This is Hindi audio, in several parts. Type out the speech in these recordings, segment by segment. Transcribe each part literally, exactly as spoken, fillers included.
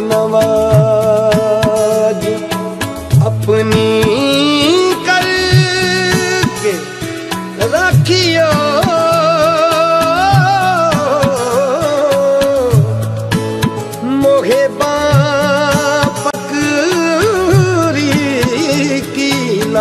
नवाज अपनी करके रखियो मोहे पकड़ी की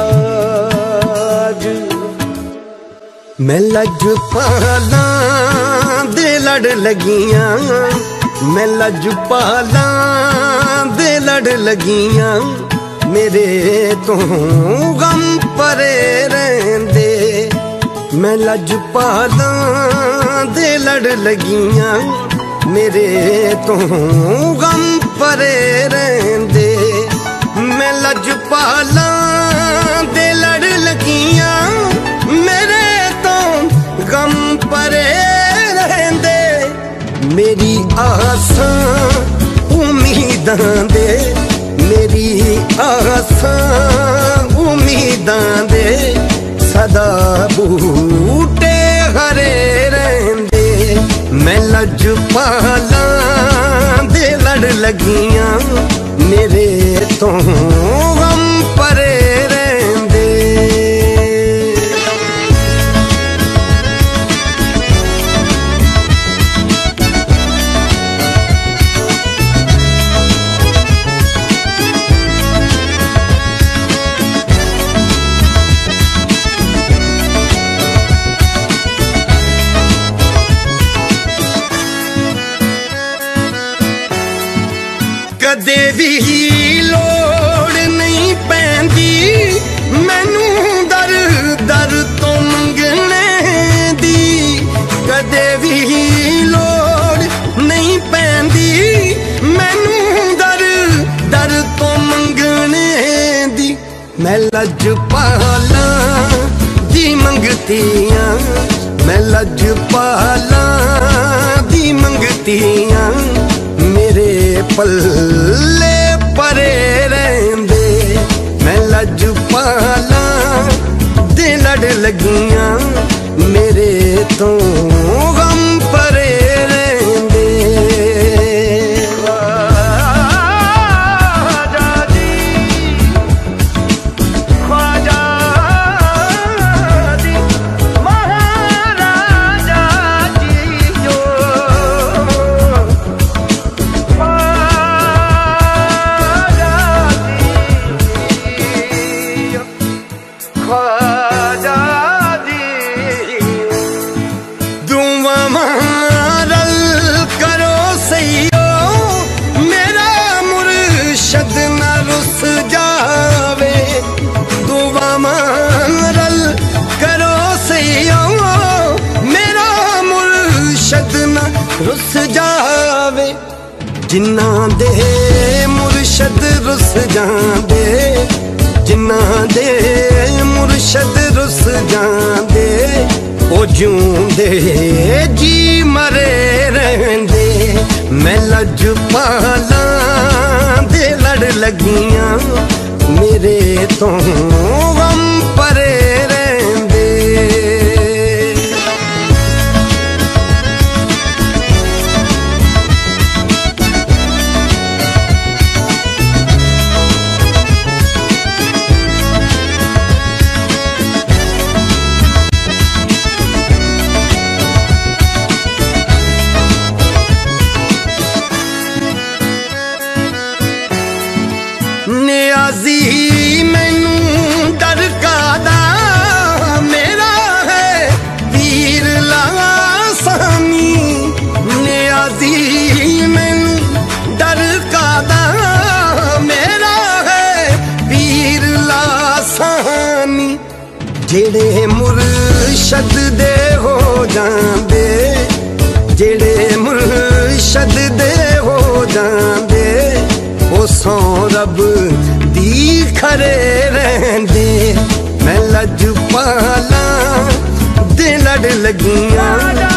लाज। मैं लजपाला दे लड़ लगियां, मैं लजपाला दे लड़ लगियां, मेरे तो गम परे रहंदे। मैं लजपाला दे लड़ लगियां, मेरे तो गम परे रहंदे। मैं लजपाला दे लड़ लगियां, मेरे तो गम परे रहंदे। मेरी आसां उम्मीदां दे, मेरी आसां उम्मीदां दे सदा बूटे हरे रहंदे। मैं लजपाला दे लड़ लगियां, मेरे तो गम परे रहंदे। कदे भी लोड़ नहीं पैंदी मैनू दर दर तो मंगने दी। कदे भी लोड़ नहीं पैंदी मैनू दर दर तो मंगने दी। मैं लजपाला दी मंगतियां, मैं लजपाला दी मंगतियां, मेरे पल्ले परे रहंदे। मैं लजपाला दे लड़ लगियां, मेरे तो गम परे रहंदे। ख्वाजा जी ख्वाजा जी महाराजा जी जो ख्वाजा जी दुआ मारल करो सैयो, मेरा मुर्शद न रुस जावे। दुआ मारल करो सैयो, मेरा मुर्शद न रुस जावे। जिन्ना दे मुर्शद रुस जांदे, जिन्ना दे मुर्शद रुस जांदे, ओ जूंदे जी मरे रहंदे। मैं लजपाला दे लड़ लगियां, मेरे तो गम परे रहंदे। नियाज़ी मैनू डर कादा, मेरा है पीर लासानी। नियाज़ी मैनू डर कादा, मेरा है पीर लासानी। जेड़े मुर्शद दे हो जांदे, जेड़े मुर्शद दे हो जांदे, ओ सौ रब दी खरे रहंदे। मैं लजपाला दे लड़ लगियां,